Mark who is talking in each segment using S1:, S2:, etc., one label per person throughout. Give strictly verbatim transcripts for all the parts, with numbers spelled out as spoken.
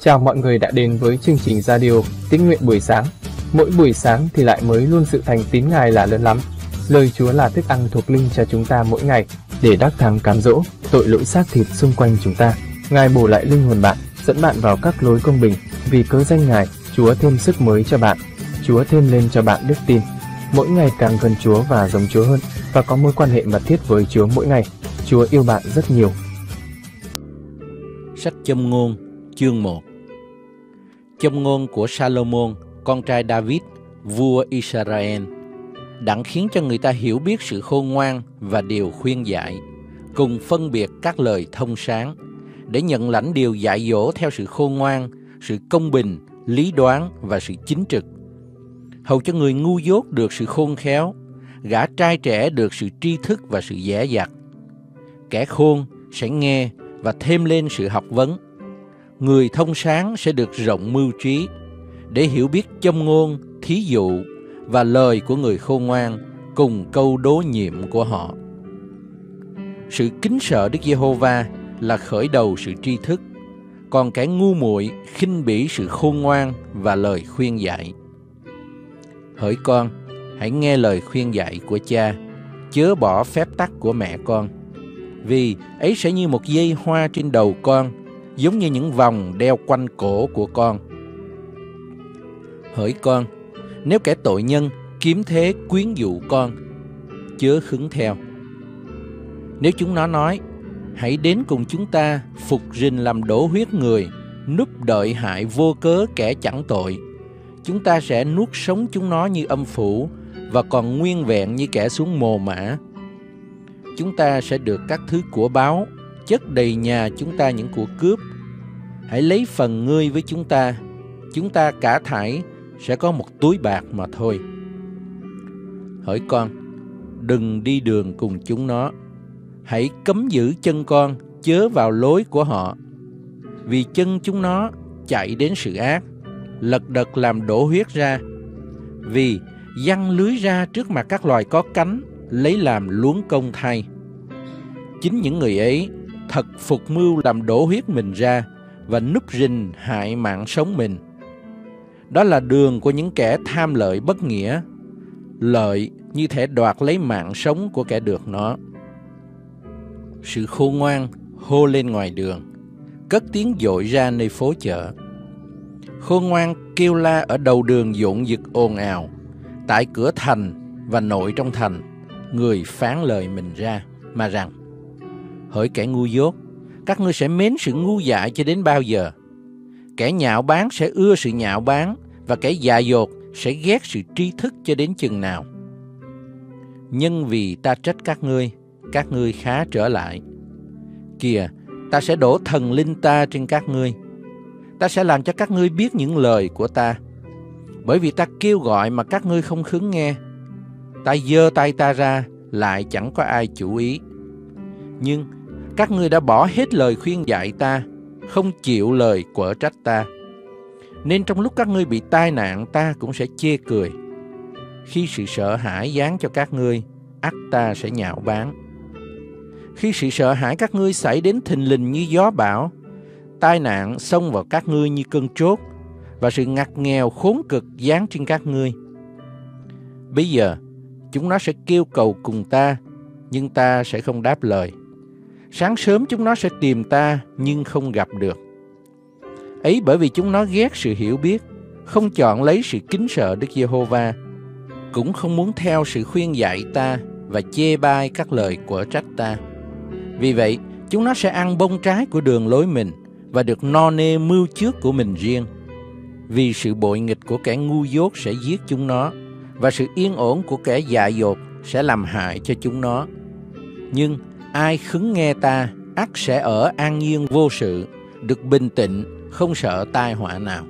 S1: Chào mọi người đã đến với chương trình radio Tín nguyện buổi sáng. Mỗi buổi sáng thì lại mới luôn sự thành tín Ngài là lớn lắm. Lời Chúa là thức ăn thuộc linh cho chúng ta mỗi ngày, để đắc thắng cám dỗ tội lỗi xác thịt xung quanh chúng ta. Ngài bổ lại linh hồn bạn, dẫn bạn vào các lối công bình. Vì cớ danh Ngài, Chúa thêm sức mới cho bạn. Chúa thêm lên cho bạn đức tin. Mỗi ngày càng gần Chúa và giống Chúa hơn, và có mối quan hệ mật thiết với Chúa mỗi ngày. Chúa yêu bạn rất nhiều.
S2: Sách Châm ngôn chương một. Châm ngôn của Salomon, con trai David, vua Israel, đặng khiến cho người ta hiểu biết sự khôn ngoan và điều khuyên dạy, cùng phân biệt các lời thông sáng, để nhận lãnh điều dạy dỗ theo sự khôn ngoan, sự công bình, lý đoán và sự chính trực. Hầu cho người ngu dốt được sự khôn khéo, gã trai trẻ được sự tri thức và sự dè dặt. Kẻ khôn sẽ nghe và thêm lên sự học vấn. Người thông sáng sẽ được rộng mưu trí, để hiểu biết châm ngôn, thí dụ và lời của người khôn ngoan, cùng câu đố nhiệm của họ. Sự kính sợ Đức Giê-hô-va là khởi đầu sự tri thức, còn kẻ ngu muội khinh bỉ sự khôn ngoan và lời khuyên dạy. Hỡi con, hãy nghe lời khuyên dạy của cha, chớ bỏ phép tắc của mẹ con, vì ấy sẽ như một dây hoa trên đầu con, giống như những vòng đeo quanh cổ của con. Hỡi con, nếu kẻ tội nhân kiếm thế quyến dụ con, chớ khứng theo. Nếu chúng nó nói, hãy đến cùng chúng ta phục rình làm đổ huyết người, núp đợi hại vô cớ kẻ chẳng tội, chúng ta sẽ nuốt sống chúng nó như âm phủ, và còn nguyên vẹn như kẻ xuống mồ mả. Chúng ta sẽ được các thứ của báu, chất đầy nhà chúng ta những của cướp. Hãy lấy phần ngươi với chúng ta, chúng ta cả thảy sẽ có một túi bạc mà thôi. Hỡi con, đừng đi đường cùng chúng nó, hãy cấm giữ chân con chớ vào lối của họ, vì chân chúng nó chạy đến sự ác, lật đật làm đổ huyết ra, vì giăng lưới ra trước mặt các loài có cánh, lấy làm luống công thay. Chính những người ấy thật phục mưu làm đổ huyết mình ra, và núp rình hại mạng sống mình. Đó là đường của những kẻ tham lợi bất nghĩa, lợi như thể đoạt lấy mạng sống của kẻ được nó. Sự khôn ngoan hô lên ngoài đường, cất tiếng dội ra nơi phố chợ. Khôn ngoan kêu la ở đầu đường dộn dực ồn ào, tại cửa thành và nội trong thành, người phán lời mình ra mà rằng: hỡi kẻ ngu dốt, các ngươi sẽ mến sự ngu dại cho đến bao giờ? Kẻ nhạo báng sẽ ưa sự nhạo báng, và kẻ dại dột sẽ ghét sự tri thức cho đến chừng nào? Nhưng vì ta trách các ngươi, các ngươi khá trở lại. Kìa, ta sẽ đổ thần linh ta trên các ngươi. Ta sẽ làm cho các ngươi biết những lời của ta, bởi vì ta kêu gọi mà các ngươi không khứng nghe. Ta giơ tay ta ra, lại chẳng có ai chú ý. Nhưng các ngươi đã bỏ hết lời khuyên dạy ta, không chịu lời quở trách ta, nên trong lúc các ngươi bị tai nạn, ta cũng sẽ chê cười. Khi sự sợ hãi giáng cho các ngươi, ắt ta sẽ nhạo báng. Khi sự sợ hãi các ngươi xảy đến thình lình như gió bão, tai nạn xông vào các ngươi như cơn trốt, và sự ngặt nghèo khốn cực giáng trên các ngươi. Bây giờ chúng nó sẽ kêu cầu cùng ta, nhưng ta sẽ không đáp lời. Sáng sớm chúng nó sẽ tìm ta, nhưng không gặp được. Ấy bởi vì chúng nó ghét sự hiểu biết, không chọn lấy sự kính sợ Đức Giê-hô-va, cũng không muốn theo sự khuyên dạy ta, và chê bai các lời quở trách ta. Vì vậy, chúng nó sẽ ăn bông trái của đường lối mình, và được no nê mưu trước của mình riêng. Vì sự bội nghịch của kẻ ngu dốt sẽ giết chúng nó, và sự yên ổn của kẻ dại dột sẽ làm hại cho chúng nó. Nhưng ai khứng nghe ta, ắt sẽ ở an nhiên vô sự, được bình tĩnh, không sợ tai họa nào.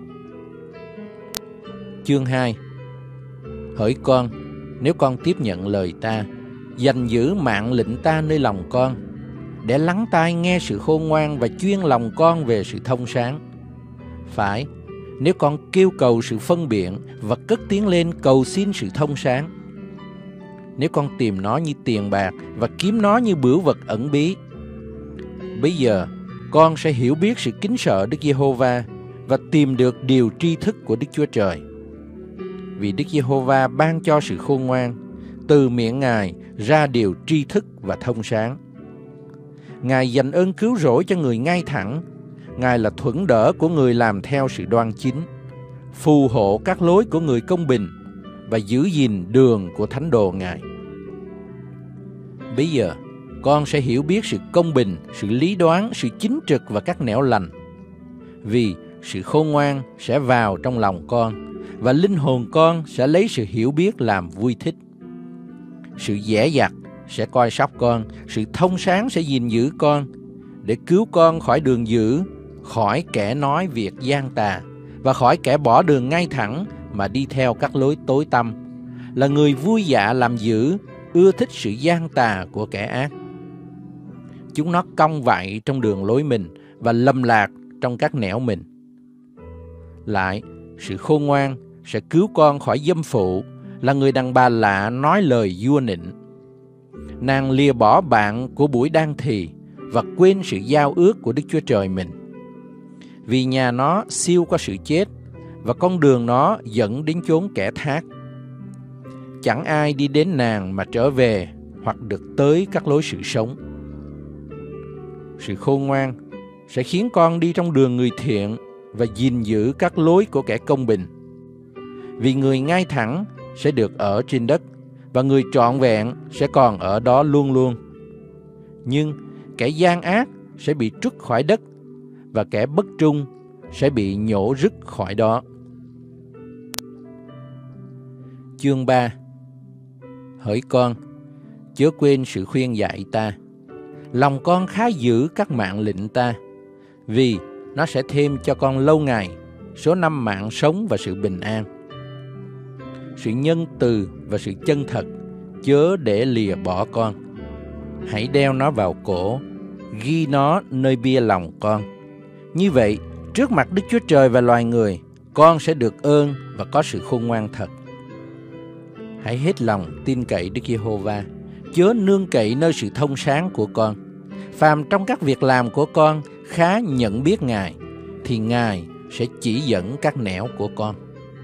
S2: Chương hai. Hỡi con, nếu con tiếp nhận lời ta, dành giữ mạng lệnh ta nơi lòng con, để lắng tai nghe sự khôn ngoan và chuyên lòng con về sự thông sáng. Phải, nếu con kêu cầu sự phân biện và cất tiếng lên cầu xin sự thông sáng. Nếu con tìm nó như tiền bạc và kiếm nó như bửu vật ẩn bí, bây giờ con sẽ hiểu biết sự kính sợ Đức Giê-hô-va, và tìm được điều tri thức của Đức Chúa Trời. Vì Đức Giê-hô-va ban cho sự khôn ngoan, từ miệng Ngài ra điều tri thức và thông sáng. Ngài dành ơn cứu rỗi cho người ngay thẳng. Ngài là thuẫn đỡ của người làm theo sự đoan chính, phù hộ các lối của người công bình và giữ gìn đường của thánh đồ Ngài. Bây giờ, con sẽ hiểu biết sự công bình, sự lý đoán, sự chính trực và các nẻo lành. Vì sự khôn ngoan sẽ vào trong lòng con, và linh hồn con sẽ lấy sự hiểu biết làm vui thích. Sự dè dặt sẽ coi sóc con, sự thông sáng sẽ gìn giữ con, để cứu con khỏi đường dữ, khỏi kẻ nói việc gian tà, và khỏi kẻ bỏ đường ngay thẳng mà đi theo các lối tối tăm, là người vui dạ làm dữ, ưa thích sự gian tà của kẻ ác. Chúng nó cong vạy trong đường lối mình và lầm lạc trong các nẻo mình. Lại, sự khôn ngoan sẽ cứu con khỏi dâm phụ, là người đàn bà lạ nói lời vua nịnh. Nàng lìa bỏ bạn của buổi đang thì và quên sự giao ước của Đức Chúa Trời mình. Vì nhà nó siêu qua sự chết, và con đường nó dẫn đến chốn kẻ thác. Chẳng ai đi đến nàng mà trở về, hoặc được tới các lối sự sống. Sự khôn ngoan sẽ khiến con đi trong đường người thiện và gìn giữ các lối của kẻ công bình. Vì người ngay thẳng sẽ được ở trên đất, và người trọn vẹn sẽ còn ở đó luôn luôn. Nhưng kẻ gian ác sẽ bị trút khỏi đất, và kẻ bất trung sẽ bị nhổ rứt khỏi đó. Chương ba. Hỡi con, chớ quên sự khuyên dạy ta. Lòng con khá giữ các mạng lệnh ta, vì nó sẽ thêm cho con lâu ngày số năm mạng sống và sự bình an. Sự nhân từ và sự chân thật chớ để lìa bỏ con. Hãy đeo nó vào cổ, ghi nó nơi bia lòng con. Như vậy, trước mặt Đức Chúa Trời và loài người, con sẽ được ơn và có sự khôn ngoan thật. Hãy hết lòng tin cậy Đức Giê-hô-va, chớ nương cậy nơi sự thông sáng của con. Phàm trong các việc làm của con khá nhận biết Ngài, thì Ngài sẽ chỉ dẫn các nẻo của con.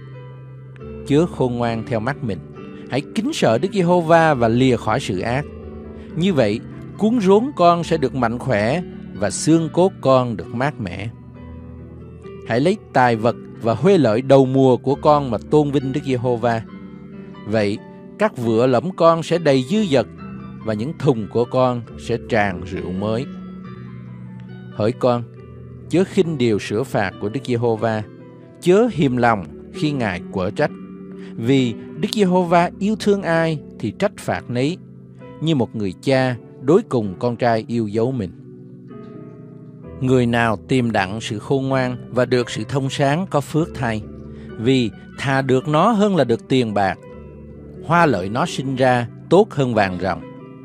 S2: Chớ khôn ngoan theo mắt mình, hãy kính sợ Đức Giê-hô-va và lìa khỏi sự ác. Như vậy, cuốn rốn con sẽ được mạnh khỏe, và xương cốt con được mát mẻ. Hãy lấy tài vật và huê lợi đầu mùa của con mà tôn vinh Đức Giê-hô-va. Vậy, các vựa lẫm con sẽ đầy dư dật, và những thùng của con sẽ tràn rượu mới. Hỡi con, chớ khinh điều sửa phạt của Đức Giê-hô-va, chớ hiềm lòng khi Ngài quở trách. Vì Đức Giê-hô-va yêu thương ai thì trách phạt nấy, như một người cha đối cùng con trai yêu dấu mình. Người nào tìm đặng sự khôn ngoan và được sự thông sáng có phước thay, vì thà được nó hơn là được tiền bạc. Hoa lợi nó sinh ra tốt hơn vàng ròng.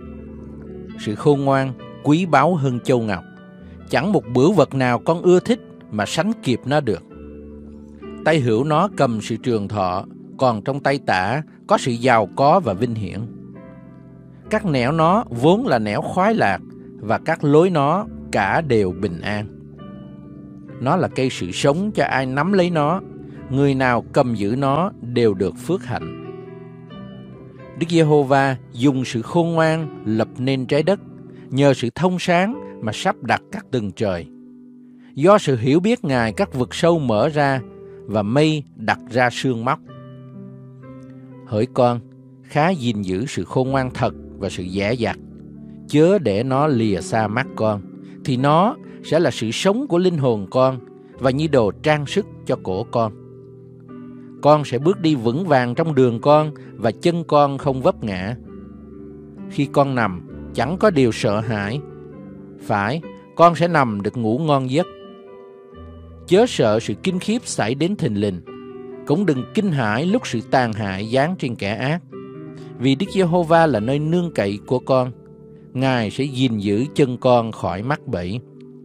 S2: Sự khôn ngoan quý báu hơn châu ngọc, chẳng một bửu vật nào con ưa thích mà sánh kịp nó được. Tay hữu nó cầm sự trường thọ, còn trong tay tả có sự giàu có và vinh hiển. Các nẻo nó vốn là nẻo khoái lạc, và các lối nó cả đều bình an. Nó là cây sự sống cho ai nắm lấy nó, người nào cầm giữ nó đều được phước hạnh. Đức Giê-hô-va dùng sự khôn ngoan lập nên trái đất, nhờ sự thông sáng mà sắp đặt các tầng trời. Do sự hiểu biết Ngài các vực sâu mở ra, và mây đặt ra sương móc. Hỡi con, khá gìn giữ sự khôn ngoan thật và sự dè dặt, chớ để nó lìa xa mắt con, thì nó sẽ là sự sống của linh hồn con, và như đồ trang sức cho cổ con. Con sẽ bước đi vững vàng trong đường con, và chân con không vấp ngã. Khi con nằm, chẳng có điều sợ hãi. Phải, con sẽ nằm được ngủ ngon giấc. Chớ sợ sự kinh khiếp xảy đến thình lình, cũng đừng kinh hãi lúc sự tàn hại giáng trên kẻ ác. Vì Đức Giê-hô-va là nơi nương cậy của con, Ngài sẽ gìn giữ chân con khỏi mắc bẫy.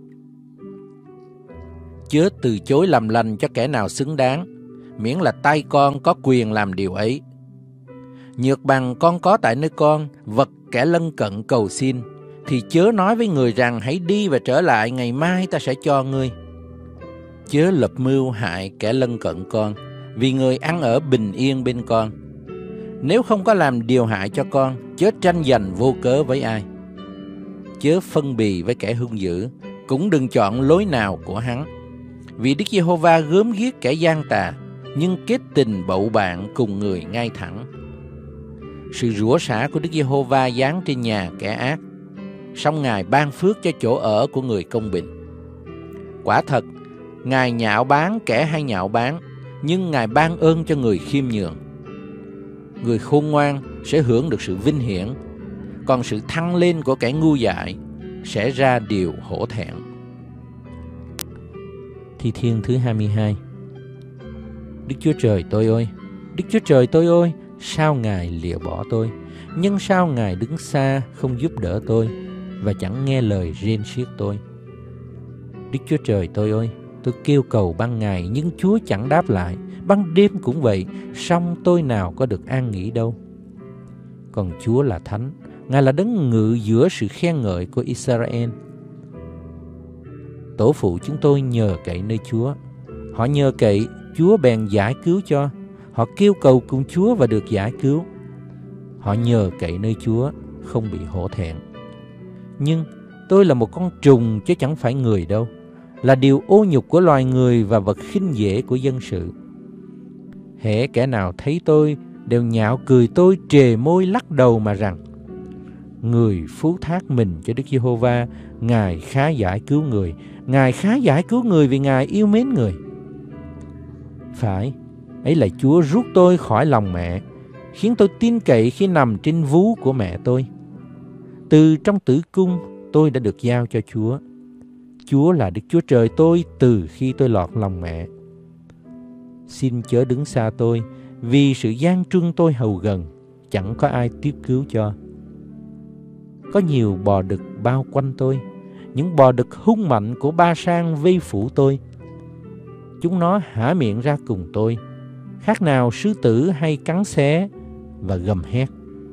S2: Chớ từ chối làm lành cho kẻ nào xứng đáng, miễn là tay con có quyền làm điều ấy. Nhược bằng con có tại nơi con vật kẻ lân cận cầu xin, thì chớ nói với người rằng hãy đi và trở lại, ngày mai ta sẽ cho ngươi. chớ lập mưu hại kẻ lân cận con, vì người ăn ở bình yên bên con. Nếu không có làm điều hại cho con, chớ tranh giành vô cớ với ai. Chớ phân bì với kẻ hung dữ, cũng đừng chọn lối nào của hắn. Vì Đức Giê-hô-va gớm ghiếc kẻ gian tà, nhưng kết tình bậu bạn cùng người ngay thẳng. Sự rủa xả của Đức Giê-hô-va giáng trên nhà kẻ ác, song Ngài ban phước cho chỗ ở của người công bình. Quả thật, Ngài nhạo báng kẻ hay nhạo báng, nhưng Ngài ban ơn cho người khiêm nhường. Người khôn ngoan sẽ hưởng được sự vinh hiển, còn sự thăng lên của kẻ ngu dại sẽ ra điều hổ thẹn. Thi Thiên thứ hai mươi hai. Đức Chúa Trời tôi ơi, Đức Chúa Trời tôi ơi, sao Ngài lìa bỏ tôi? Nhưng sao Ngài đứng xa không giúp đỡ tôi, và chẳng nghe lời rên xiết tôi? Đức Chúa Trời tôi ơi, tôi kêu cầu ban ngày, nhưng Chúa chẳng đáp lại. Ban đêm cũng vậy, song tôi nào có được an nghỉ đâu. Còn Chúa là Thánh, Ngài là đấng ngự giữa sự khen ngợi của Israel. Tổ phụ chúng tôi nhờ cậy nơi Chúa. Họ nhờ cậy, Chúa bèn giải cứu cho. Họ kêu cầu cùng Chúa và được giải cứu. Họ nhờ cậy nơi Chúa, không bị hổ thẹn. Nhưng tôi là một con trùng chứ chẳng phải người đâu, là điều ô nhục của loài người và vật khinh dễ của dân sự. Hễ kẻ nào thấy tôi đều nhạo cười tôi, trề môi lắc đầu mà rằng: người phú thác mình cho Đức Giê-hô-va, Ngài khá giải cứu người, Ngài khá giải cứu người vì Ngài yêu mến người. Phải, ấy là Chúa rút tôi khỏi lòng mẹ, khiến tôi tin cậy khi nằm trên vú của mẹ tôi. Từ trong tử cung tôi đã được giao cho Chúa. Chúa là Đức Chúa Trời tôi từ khi tôi lọt lòng mẹ. Xin chớ đứng xa tôi, vì sự gian truân tôi hầu gần, chẳng có ai tiếp cứu cho. Có nhiều bò đực bao quanh tôi, những bò đực hung mạnh của Ba-san vây phủ tôi. Chúng nó há miệng ra cùng tôi, khác nào sư tử hay cắn xé, và gầm hét.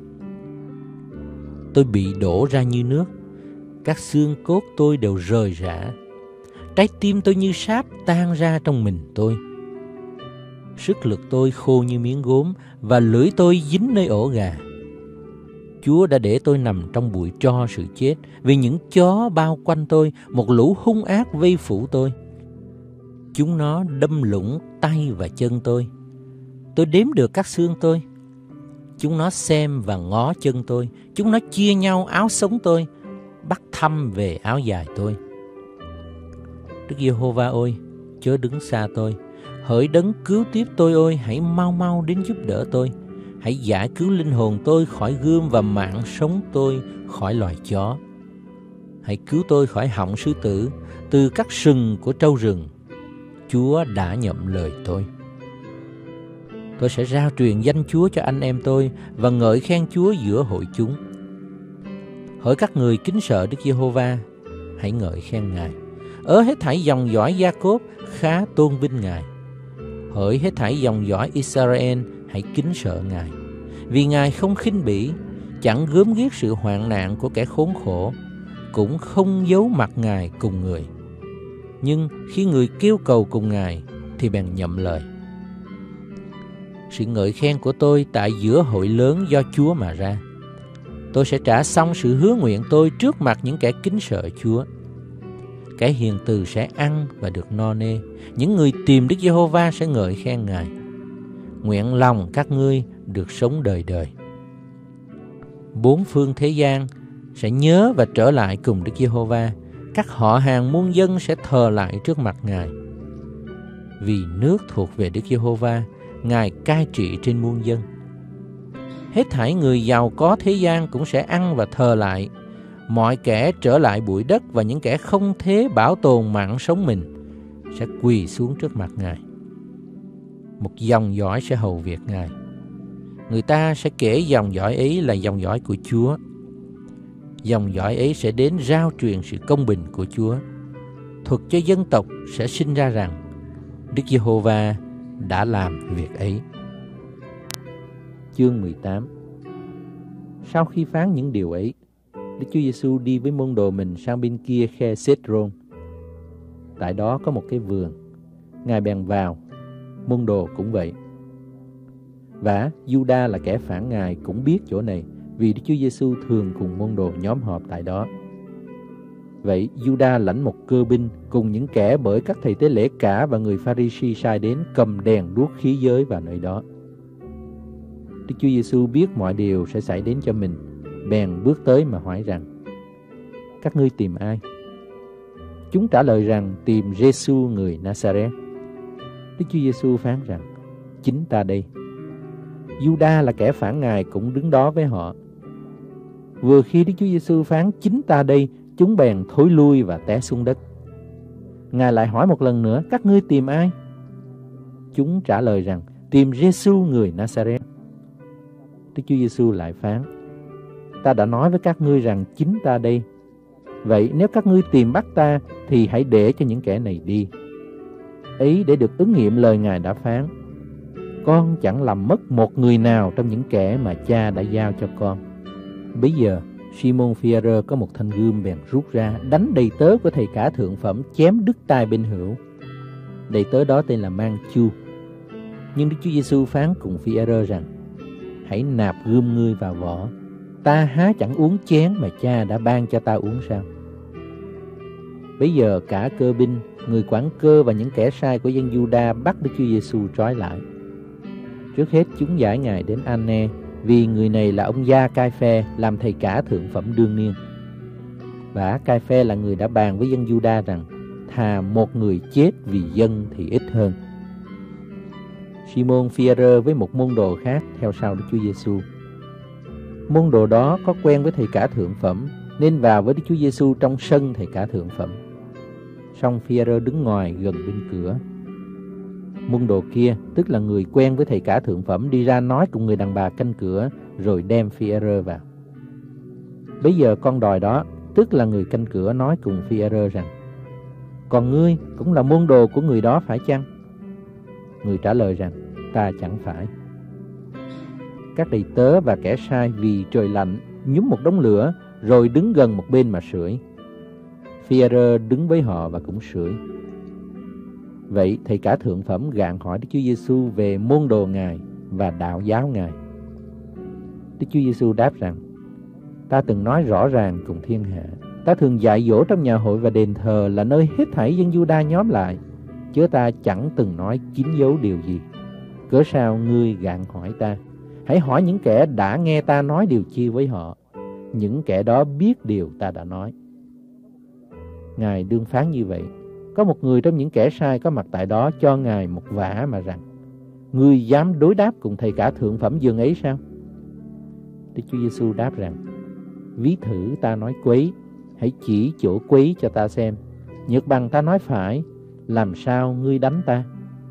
S2: Tôi bị đổ ra như nước, các xương cốt tôi đều rời rã, trái tim tôi như sáp tan ra trong mình tôi. Sức lực tôi khô như miếng gốm, và lưỡi tôi dính nơi ổ gà. Chúa đã để tôi nằm trong bụi tro sự chết, vì những chó bao quanh tôi, một lũ hung ác vây phủ tôi. Chúng nó đâm lũng tay và chân tôi. Tôi đếm được các xương tôi. Chúng nó xem và ngó chân tôi. Chúng nó chia nhau áo sống tôi, bắt thăm về áo dài tôi. Đức Giê-hô-va ơi, chớ đứng xa tôi. Hỡi đấng cứu tiếp tôi ơi, hãy mau mau đến giúp đỡ tôi. Hãy giải cứu linh hồn tôi khỏi gươm và mạng sống tôi khỏi loài chó. Hãy cứu tôi khỏi họng sư tử, từ các sừng của trâu rừng. Chúa đã nhậm lời tôi. Tôi sẽ rao truyền danh Chúa cho anh em tôi và ngợi khen Chúa giữa hội chúng. Hỡi các người kính sợ Đức Giê-hô-va, hãy ngợi khen Ngài. Ở hết thảy dòng dõi Gia-cốp khá tôn vinh Ngài. Hỡi hết thảy dòng dõi Israel, hãy kính sợ Ngài. Vì Ngài không khinh bỉ, chẳng gớm ghiếc sự hoạn nạn của kẻ khốn khổ, cũng không giấu mặt Ngài cùng người. Nhưng khi người kêu cầu cùng Ngài thì bèn nhậm lời. Sự ngợi khen của tôi tại giữa hội lớn do Chúa mà ra. Tôi sẽ trả xong sự hứa nguyện tôi trước mặt những kẻ kính sợ Chúa. Kẻ hiền từ sẽ ăn và được no nê. Những người tìm Đức Giê-hô-va sẽ ngợi khen Ngài. Nguyện lòng các ngươi được sống đời đời. Bốn phương thế gian sẽ nhớ và trở lại cùng Đức Giê-hô-va. Các họ hàng muôn dân sẽ thờ lại trước mặt Ngài. Vì nước thuộc về Đức Giê-hô-va, Ngài cai trị trên muôn dân. Hết thảy người giàu có thế gian cũng sẽ ăn và thờ lại. Mọi kẻ trở lại bụi đất và những kẻ không thế bảo tồn mạng sống mình sẽ quỳ xuống trước mặt Ngài. Một dòng dõi sẽ hầu việc Ngài. Người ta sẽ kể dòng dõi ấy là dòng dõi của Chúa. Dòng dõi ấy sẽ đến rao truyền sự công bình của Chúa. Thuật cho dân tộc sẽ sinh ra rằng Đức Giê-hô-va đã làm việc ấy. Chương mười tám. Sau khi phán những điều ấy, Đức Chúa Giêsu đi với môn đồ mình sang bên kia khe Cedron. Tại đó có một cái vườn, Ngài bèn vào, môn đồ cũng vậy. Và Giuđa là kẻ phản Ngài cũng biết chỗ này, vì Đức Chúa Giêsu thường cùng môn đồ nhóm họp tại đó. Vậy Giuđa lãnh một cơ binh cùng những kẻ bởi các thầy tế lễ cả và người Pha-ri-si sai đến cầm đèn đuốc khí giới vào nơi đó. Đức Chúa Giêsu biết mọi điều sẽ xảy đến cho mình, bèn bước tới mà hỏi rằng: các ngươi tìm ai? Chúng trả lời rằng tìm Giê-xu người Na-sa-rét. Đức Chúa Giêsu phán rằng: chính ta đây. Giuđa là kẻ phản Ngài cũng đứng đó với họ. Vừa khi Đức Chúa Giêsu phán chính ta đây, chúng bèn thối lui và té xuống đất. Ngài lại hỏi một lần nữa: các ngươi tìm ai? Chúng trả lời rằng tìm Giê-xu người Na-sa-rét. Đức Chúa Giêsu lại phán: ta đã nói với các ngươi rằng chính ta đây. Vậy nếu các ngươi tìm bắt ta thì hãy để cho những kẻ này đi. Ấy để được ứng nghiệm lời Ngài đã phán: con chẳng làm mất một người nào trong những kẻ mà cha đã giao cho con. Bấy giờ Simon Phi-e-rơ có một thanh gươm bèn rút ra, đánh đầy tớ của thầy cả thượng phẩm, chém đứt tai bên hữu. Đầy tớ đó tên là Mang-chu. Nhưng Đức Chúa Giêsu phán cùng Phi-e-rơ rằng: hãy nạp gươm ngươi vào vỏ. Ta há chẳng uống chén mà cha đã ban cho ta uống sao? Bấy giờ cả cơ binh, người quản cơ và những kẻ sai của dân Giu-đa bắt Đức Chúa Giêsu trói lại. Trước hết chúng giải Ngài đến An-nê, vì người này là ông Gia Cai-phê, làm thầy cả thượng phẩm đương niên. Và Cai-phê là người đã bàn với dân Giu-đa rằng thà một người chết vì dân thì ít hơn. Simon Phi-e-rơ với một môn đồ khác theo sau Đức Chúa Giêsu. Môn đồ đó có quen với thầy cả thượng phẩm, nên vào với Đức Chúa Giêsu trong sân thầy cả thượng phẩm. Song Phi-e-rơ đứng ngoài gần bên cửa. Môn đồ kia, tức là người quen với thầy cả thượng phẩm, đi ra nói cùng người đàn bà canh cửa, rồi đem Phi-e-rơ vào. Bấy giờ con đòi đó, tức là người canh cửa, nói cùng Phi-e-rơ rằng: còn ngươi cũng là môn đồ của người đó phải chăng? Người trả lời rằng: ta chẳng phải. Các đầy tớ và kẻ sai vì trời lạnh nhúm một đống lửa, rồi đứng gần một bên mà sưởi. Phi-e-rơ đứng với họ và cũng sưởi. Vậy thầy cả thượng phẩm gạn hỏi Đức Chúa Giêsu về môn đồ Ngài và đạo giáo Ngài. Đức Chúa Giêsu đáp rằng: ta từng nói rõ ràng cùng thiên hạ, ta thường dạy dỗ trong nhà hội và đền thờ là nơi hết thảy dân Giu-đa nhóm lại, chứ ta chẳng từng nói kín giấu điều gì. Cớ sao ngươi gạn hỏi ta? Hãy hỏi những kẻ đã nghe ta nói điều chi với họ. Những kẻ đó biết điều ta đã nói. Ngài đương phán như vậy. Có một người trong những kẻ sai có mặt tại đó cho Ngài một vả mà rằng: ngươi dám đối đáp cùng thầy cả thượng phẩm dường ấy sao? Đức Chúa Giêsu đáp rằng: ví thử ta nói quấy, hãy chỉ chỗ quấy cho ta xem. Nhược bằng ta nói phải, làm sao ngươi đánh ta?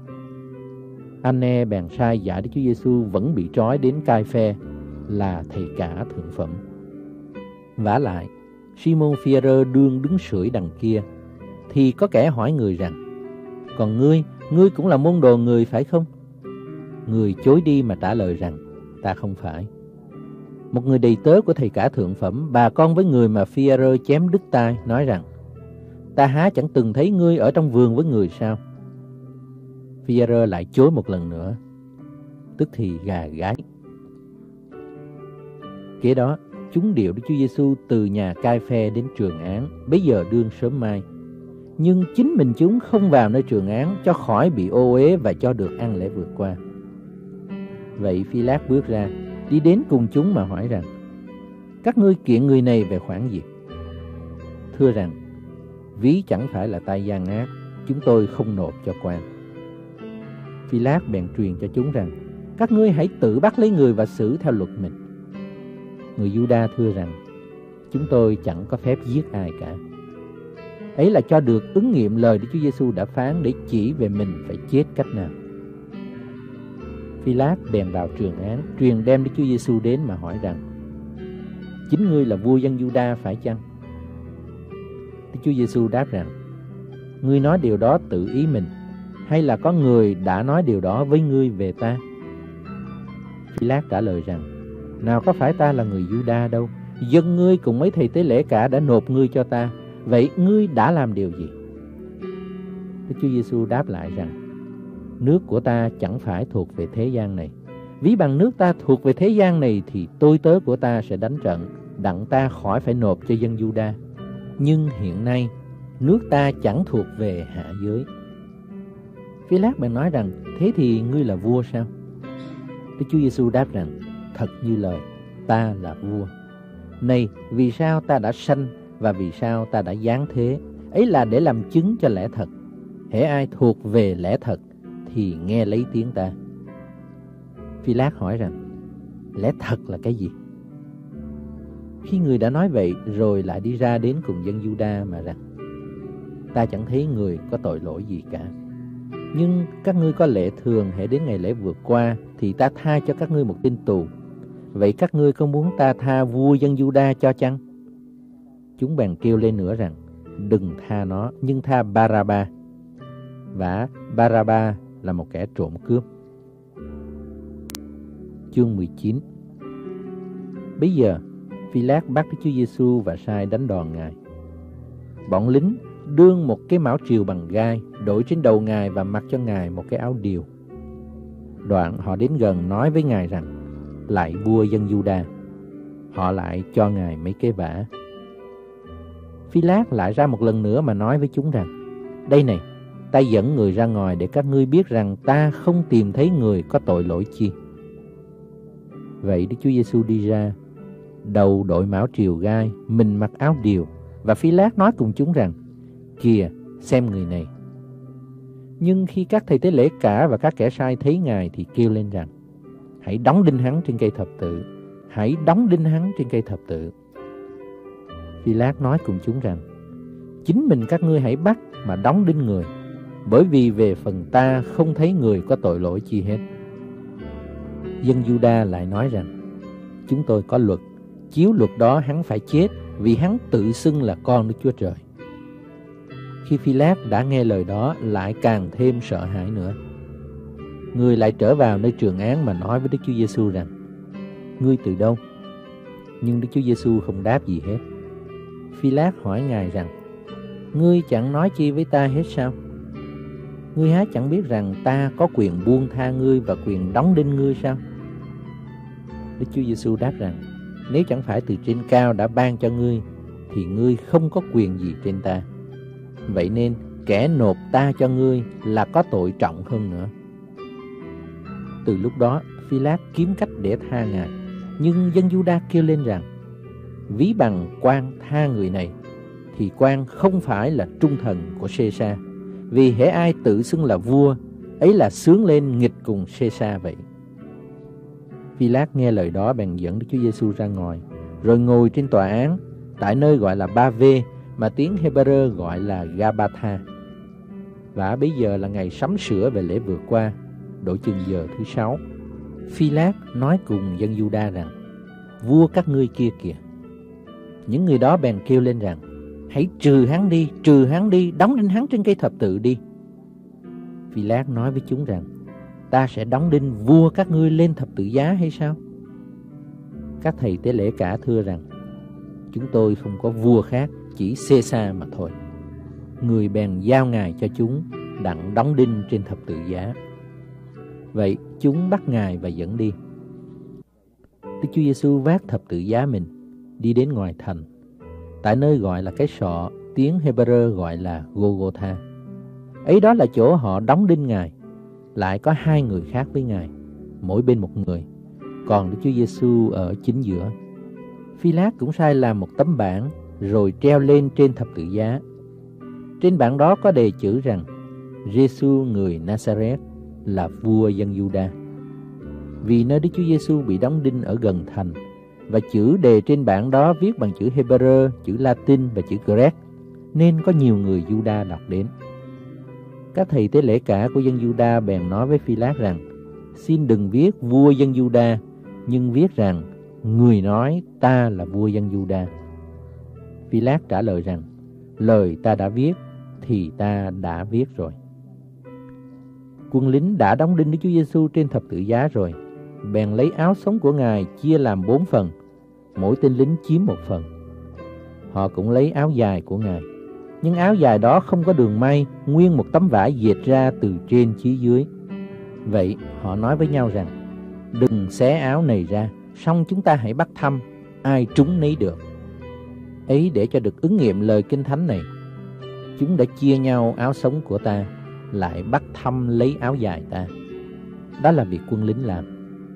S2: An-nê bèn sai giả Đức Chúa Giêsu vẫn bị trói đến Cai-phê, là thầy cả thượng phẩm. Vả lại, Simon Phi-e-rơ đương đứng sưởi đằng kia, thì có kẻ hỏi người rằng: còn ngươi, ngươi cũng là môn đồ người phải không? Người chối đi mà trả lời rằng: ta không phải. Một người đầy tớ của thầy cả thượng phẩm, bà con với người mà Phi-e-rơ chém đứt tai, nói rằng: ta há chẳng từng thấy ngươi ở trong vườn với người sao? Phi-e-rơ lại chối một lần nữa, tức thì gà gáy. Kế đó, chúng điệu Đức Chúa Giêsu từ nhà Cai-phê đến trường án, bấy giờ đương sớm mai. Nhưng chính mình chúng không vào nơi trường án, cho khỏi bị ô uế và cho được ăn lễ vượt qua. Vậy Phi-lát bước ra, đi đến cùng chúng mà hỏi rằng: các ngươi kiện người này về khoản gì? Thưa rằng: ví chẳng phải là tay gian ác, chúng tôi không nộp cho quan. Phi-lát bèn truyền cho chúng rằng: các ngươi hãy tự bắt lấy người và xử theo luật mình. Người Giu-đa thưa rằng: chúng tôi chẳng có phép giết ai cả. Ấy là cho được ứng nghiệm lời Đức Chúa Giêsu đã phán, để chỉ về mình phải chết cách nào. Phi-lát bèn vào trường án, truyền đem Đức Chúa Giêsu đến mà hỏi rằng: chính ngươi là vua dân Giu-đa phải chăng? Đức Chúa Giêsu đáp rằng: ngươi nói điều đó tự ý mình, hay là có người đã nói điều đó với ngươi về ta? Phi-lát trả lời rằng: nào có phải ta là người Giu-đa đâu, dân ngươi cùng mấy thầy tế lễ cả đã nộp ngươi cho ta. Vậy ngươi đã làm điều gì? Đức Chúa Giêsu đáp lại rằng, nước của ta chẳng phải thuộc về thế gian này. Ví bằng nước ta thuộc về thế gian này thì tôi tớ của ta sẽ đánh trận, đặng ta khỏi phải nộp cho dân Giu-đa. Nhưng hiện nay nước ta chẳng thuộc về hạ giới. Phi-lát bèn nói rằng, thế thì ngươi là vua sao? Đức Chúa Giêsu đáp rằng, thật như lời, ta là vua. Này, vì sao ta đã sanh và vì sao ta đã giáng thế? Ấy là để làm chứng cho lẽ thật. Hễ ai thuộc về lẽ thật thì nghe lấy tiếng ta. Phi-lát hỏi rằng, lẽ thật là cái gì? Khi người đã nói vậy rồi lại đi ra đến cùng dân Giu-đa mà rằng, ta chẳng thấy người có tội lỗi gì cả. Nhưng các ngươi có lệ thường, hễ đến ngày lễ vượt qua thì ta tha cho các ngươi một tin tù. Vậy các ngươi có muốn ta tha vua dân Giu-đa cho chăng? Chúng bèn kêu lên nữa rằng, đừng tha nó, nhưng tha Ba-ra-ba. Và Ba-ra-ba là một kẻ trộm cướp. Chương mười chín. Bây giờ Phi-lát bắt Đức Chúa Giêsu và sai đánh đòn Ngài. Bọn lính đương một cái mão triều bằng gai, đội trên đầu Ngài và mặc cho Ngài một cái áo điều. Đoạn họ đến gần nói với Ngài rằng, lạy vua dân Giu-đa. Họ lại cho Ngài mấy cái vả. Phi-lát lại ra một lần nữa mà nói với chúng rằng, đây này, ta dẫn người ra ngoài để các ngươi biết rằng ta không tìm thấy người có tội lỗi chi. Vậy Đức Chúa Giêsu đi ra, đầu đội mão triều gai, mình mặc áo điều, và Phi-lát nói cùng chúng rằng, kìa, xem người này. Nhưng khi các thầy tế lễ cả và các kẻ sai thấy Ngài thì kêu lên rằng, hãy đóng đinh hắn trên cây thập tự, hãy đóng đinh hắn trên cây thập tự. Phi-lát nói cùng chúng rằng, chính mình các ngươi hãy bắt mà đóng đinh người, bởi vì về phần ta không thấy người có tội lỗi chi hết. Dân Giu-đa lại nói rằng, chúng tôi có luật, chiếu luật đó hắn phải chết, vì hắn tự xưng là con Đức Chúa Trời. Khi Phi-lát đã nghe lời đó, lại càng thêm sợ hãi nữa. Người lại trở vào nơi trường án mà nói với Đức Chúa Giêsu rằng, ngươi từ đâu? Nhưng Đức Chúa Giêsu không đáp gì hết. Phi-lát hỏi Ngài rằng, ngươi chẳng nói chi với ta hết sao? Ngươi há chẳng biết rằng ta có quyền buông tha ngươi và quyền đóng đinh ngươi sao? Đức Chúa Giêsu đáp rằng, nếu chẳng phải từ trên cao đã ban cho ngươi, thì ngươi không có quyền gì trên ta. Vậy nên kẻ nộp ta cho ngươi là có tội trọng hơn nữa. Từ lúc đó, Phi-lát kiếm cách để tha Ngài. Nhưng dân Giu-đa kêu lên rằng, ví bằng quan tha người này, thì quan không phải là trung thần của Sê-sa, vì hễ ai tự xưng là vua, ấy là sướng lên nghịch cùng Sê-sa vậy. Phi-lát nghe lời đó bèn dẫn Đức Chúa Giêsu ra ngoài, rồi ngồi trên tòa án, tại nơi gọi là Ba-vê, mà tiếng Hê-bơ-rơ gọi là Ga-ba-tha. Và bây giờ là ngày sắm sửa về lễ vượt qua, độ chừng giờ thứ sáu. Phi-lát nói cùng dân Giu-đa rằng, vua các ngươi kia kìa. Những người đó bèn kêu lên rằng, hãy trừ hắn đi, trừ hắn đi, đóng đinh hắn trên cây thập tự đi. Phi-lát nói với chúng rằng, ta sẽ đóng đinh vua các ngươi lên thập tự giá hay sao? Các thầy tế lễ cả thưa rằng, chúng tôi không có vua khác, chỉ Sê-sa mà thôi. Người bèn giao Ngài cho chúng, đặng đóng đinh trên thập tự giá. Vậy chúng bắt Ngài và dẫn đi. Đức Chúa Giêsu vác thập tự giá mình, đi đến ngoài thành, tại nơi gọi là cái sọ, tiếng Hê-bơ-rơ gọi là Gô-gô-tha. Ấy đó là chỗ họ đóng đinh Ngài. Lại có hai người khác với Ngài, mỗi bên một người, còn Đức Chúa Giêsu ở chính giữa. Phi-lát cũng sai làm một tấm bảng, rồi treo lên trên thập tự giá. Trên bảng đó có đề chữ rằng, Giêsu người Na-sa-rét là vua dân Giu-đa. Vì nơi Đức Chúa Giêsu bị đóng đinh ở gần thành, và chữ đề trên bảng đó viết bằng chữ Hê-bơ-rơ, chữ La-tinh và chữ Grecc, nên có nhiều người Giu-đa đọc đến. Các thầy tế lễ cả của dân Giu-đa bèn nói với Phi-lát rằng, xin đừng viết vua dân Giu-đa, nhưng viết rằng, người nói ta là vua dân Giu-đa. Phi-lát trả lời rằng, lời ta đã viết thì ta đã viết rồi. Quân lính đã đóng đinh Đức Chúa Giêsu trên thập tự giá rồi, bèn lấy áo sống của Ngài chia làm bốn phần, mỗi tên lính chiếm một phần. Họ cũng lấy áo dài của Ngài, Nhưng áo dài đó không có đường may, nguyên một tấm vải dệt ra từ trên chí dưới. Vậy họ nói với nhau rằng, đừng xé áo này ra, xong chúng ta hãy bắt thăm, ai trúng nấy được. Ấy để cho được ứng nghiệm lời Kinh Thánh này, chúng đã chia nhau áo sống của ta, lại bắt thăm lấy áo dài ta. Đó là việc quân lính làm.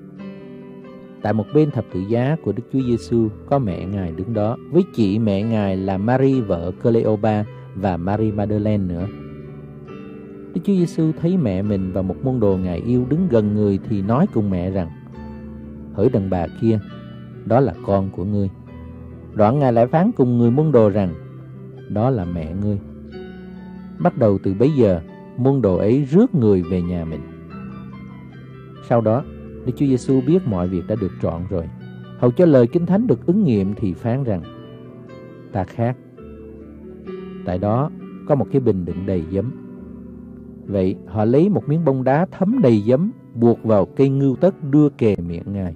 S2: Tại một bên thập tự giá của Đức Chúa Giêsu có mẹ Ngài đứng đó, với chị mẹ Ngài là Mary vợ Cleopa và Mary Magdalene nữa. Đức Chúa Giêsu thấy mẹ mình và một môn đồ Ngài yêu đứng gần người thì nói cùng mẹ rằng, hỡi đàn bà kia, đó là con của ngươi. Đoạn Ngài lại phán cùng người môn đồ rằng, đó là mẹ ngươi. Bắt đầu từ bấy giờ, môn đồ ấy rước người về nhà mình. Sau đó, Đức Chúa Giêsu biết mọi việc đã được trọn rồi, hầu cho lời Kinh Thánh được ứng nghiệm thì phán rằng, ta khát. Tại đó có một cái bình đựng đầy giấm. Vậy họ lấy một miếng bông đá thấm đầy giấm, buộc vào cây ngưu tất đưa kề miệng Ngài.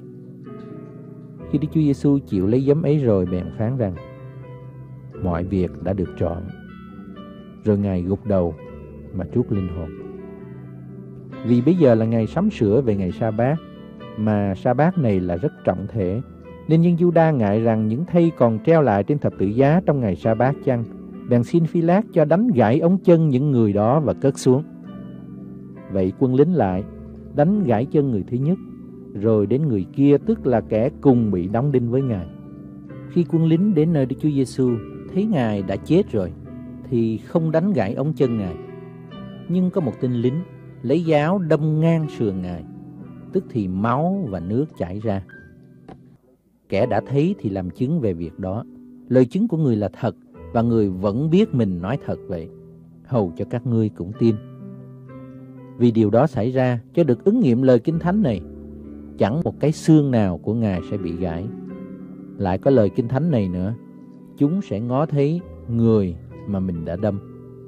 S2: Khi Đức Chúa Giêsu chịu lấy giấm ấy rồi, bèn phán rằng, mọi việc đã được trọn. Rồi Ngài gục đầu mà trút linh hồn. Vì bây giờ là ngày sắm sửa về ngày sa bát, mà sa bát này là rất trọng thể, nên dân Giu-đa ngại rằng những thây còn treo lại trên thập tự giá trong ngày sa bát chăng, bèn xin Phi-lát cho đánh gãy ống chân những người đó và cất xuống. Vậy quân lính lại đánh gãy chân người thứ nhất, rồi đến người kia, tức là kẻ cùng bị đóng đinh với Ngài. Khi quân lính đến nơi Đức Chúa Giêsu thấy Ngài đã chết rồi, thì không đánh gãy ống chân Ngài, nhưng có một tên lính lấy giáo đâm ngang sườn Ngài, tức thì máu và nước chảy ra. Kẻ đã thấy thì làm chứng về việc đó. Lời chứng của người là thật, và người vẫn biết mình nói thật vậy, hầu cho các ngươi cũng tin. Vì điều đó xảy ra cho được ứng nghiệm lời Kinh Thánh này, chẳng một cái xương nào của Ngài sẽ bị gãy. Lại có lời Kinh Thánh này nữa, chúng sẽ ngó thấy người mà mình đã đâm.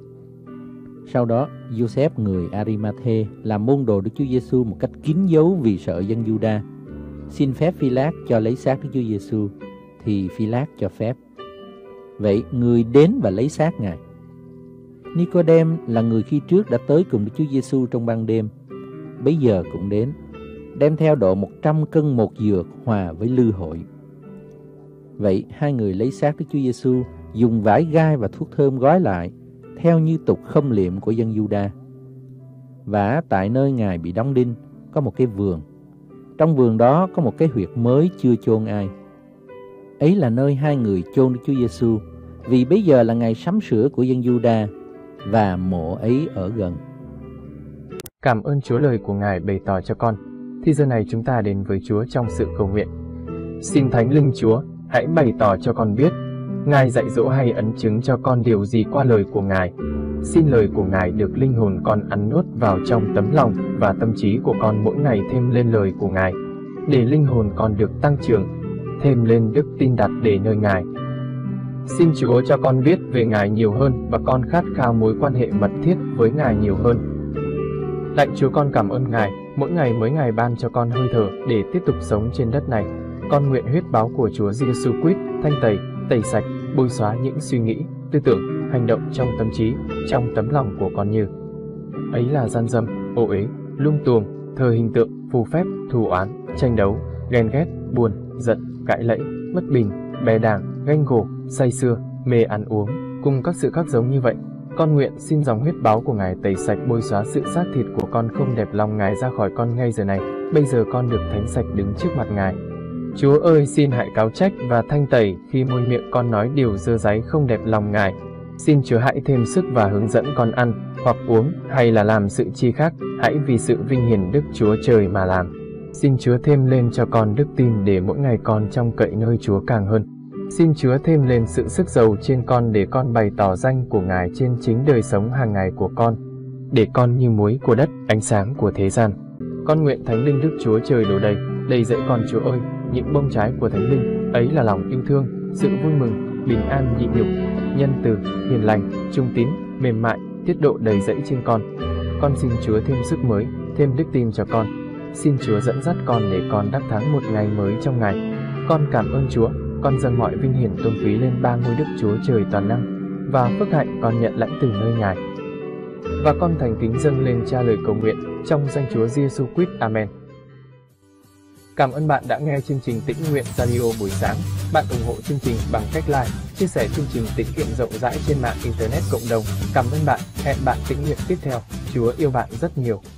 S2: Sau đó, Giô-xép người Ari-ma-thê làm môn đồ Đức Chúa Giêsu một cách kín dấu vì sợ dân Giu-đa, xin phép Phi-lát cho lấy xác Đức Chúa Giêsu, thì Phi-lát cho phép. Vậy người đến và lấy xác Ngài. Ni-cô-đêm là người khi trước đã tới cùng Đức Chúa Giêsu trong ban đêm, bấy giờ cũng đến, đem theo độ một trăm cân một dược hòa với lư hội. Vậy hai người lấy xác Đức Chúa Giêsu, dùng vải gai và thuốc thơm gói lại, theo như tục khâm liệm của dân Giu-đa. Và tại nơi Ngài bị đóng đinh có một cái vườn. Trong vườn đó có một cái huyệt mới chưa chôn ai. Ấy là nơi hai người chôn Đức Chúa Giêsu, vì bây giờ là ngày sắm sửa của dân Giu-đa, và mộ ấy ở gần.
S1: Cảm ơn Chúa lời của Ngài bày tỏ cho con. Thì giờ này chúng ta đến với Chúa trong sự cầu nguyện. Xin Thánh Linh Chúa hãy bày tỏ cho con biết, Ngài dạy dỗ hay ấn chứng cho con điều gì qua lời của Ngài. Xin lời của Ngài được linh hồn con ăn nuốt vào trong tấm lòng và tâm trí của con mỗi ngày thêm lên lời của Ngài, để linh hồn con được tăng trưởng, thêm lên đức tin đặt để nơi Ngài. Xin Chúa cho con biết về Ngài nhiều hơn và con khát khao mối quan hệ mật thiết với Ngài nhiều hơn. Lạy Chúa, con cảm ơn Ngài, mỗi ngày mỗi ngày ban cho con hơi thở để tiếp tục sống trên đất này. Con nguyện huyết báo của Chúa Giêsu Christ thanh tẩy, tẩy sạch, bôi xóa những suy nghĩ, tư tưởng, hành động trong tâm trí, trong tấm lòng của con như ấy là gian dâm, ô uế, lung tuồng, thờ hình tượng, phù phép, thù oán, tranh đấu, ghen ghét, buồn, giận, cãi lẫy, bất bình, bè đảng, ganh gổ, say sưa, mê ăn uống, cùng các sự khác giống như vậy. Con nguyện xin dòng huyết báo của Ngài tẩy sạch, bôi xóa sự xác thịt của con không đẹp lòng Ngài ra khỏi con ngay giờ này. Bây giờ con được thánh sạch đứng trước mặt Ngài. Chúa ơi, xin hãy cáo trách và thanh tẩy khi môi miệng con nói điều dơ dáy không đẹp lòng Ngài. Xin Chúa hãy thêm sức và hướng dẫn con ăn, hoặc uống, hay là làm sự chi khác, hãy vì sự vinh hiển Đức Chúa Trời mà làm. Xin Chúa thêm lên cho con đức tin để mỗi ngày con trông cậy nơi Chúa càng hơn. Xin Chúa thêm lên sự sức giàu trên con để con bày tỏ danh của Ngài trên chính đời sống hàng ngày của con, để con như muối của đất, ánh sáng của thế gian. Con nguyện Thánh Linh Đức Chúa Trời đổ đầy, đầy dẫy con Chúa ơi, những bông trái của Thánh Linh, ấy là lòng yêu thương, sự vui mừng, bình an nhịn nhục, nhân từ, hiền lành, trung tín, mềm mại, tiết độ đầy dẫy trên con. Con xin Chúa thêm sức mới, thêm đức tin cho con. Xin Chúa dẫn dắt con để con đắc thắng một ngày mới trong Ngài. Con cảm ơn Chúa, con dâng mọi vinh hiển tôn quý lên ba ngôi Đức Chúa Trời toàn năng. và phước hạnh con nhận lãnh từ nơi Ngài. Và con thành kính dâng lên Cha lời cầu nguyện trong danh Chúa Giêsu Christ. Amen. Cảm ơn bạn đã nghe chương trình Tĩnh Nguyện Radio buổi sáng. Bạn ủng hộ chương trình bằng cách like, chia sẻ chương trình tĩnh nguyện rộng rãi trên mạng Internet cộng đồng. Cảm ơn bạn. Hẹn bạn tĩnh nguyện tiếp theo. Chúa yêu bạn rất nhiều.